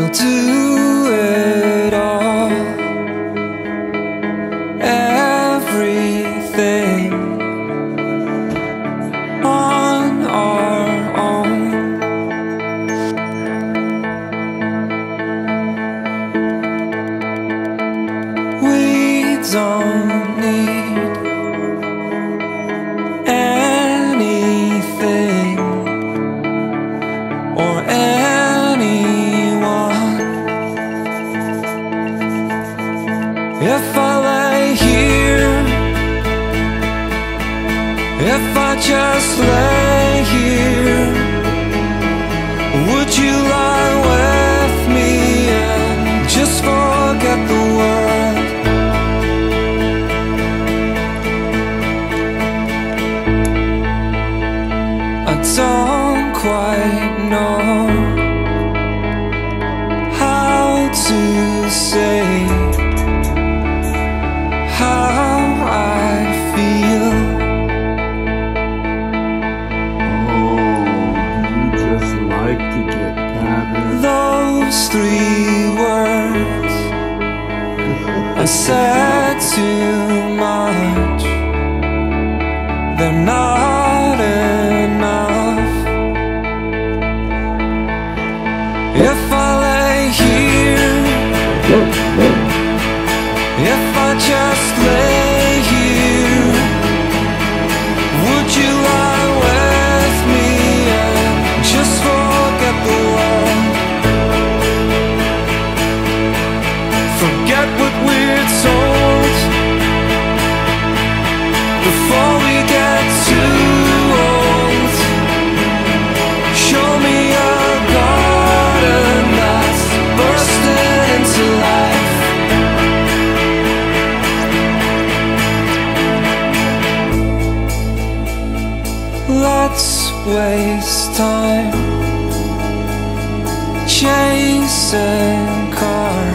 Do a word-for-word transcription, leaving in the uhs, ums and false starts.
We'll do it all, everything on our own. We don't need anything or anyone. If I lay here, if I just lay here, would you lie with me and just forget the world? I don't quite know how to say how I feel. To get gathered. Those three words I said too much. They're not enough. If I lay here, if I just lay here, would you lie with me and just forget the world? Forget what we're told before we get too old. Show me a garden that's bursting into life. Let's waste time chasing cars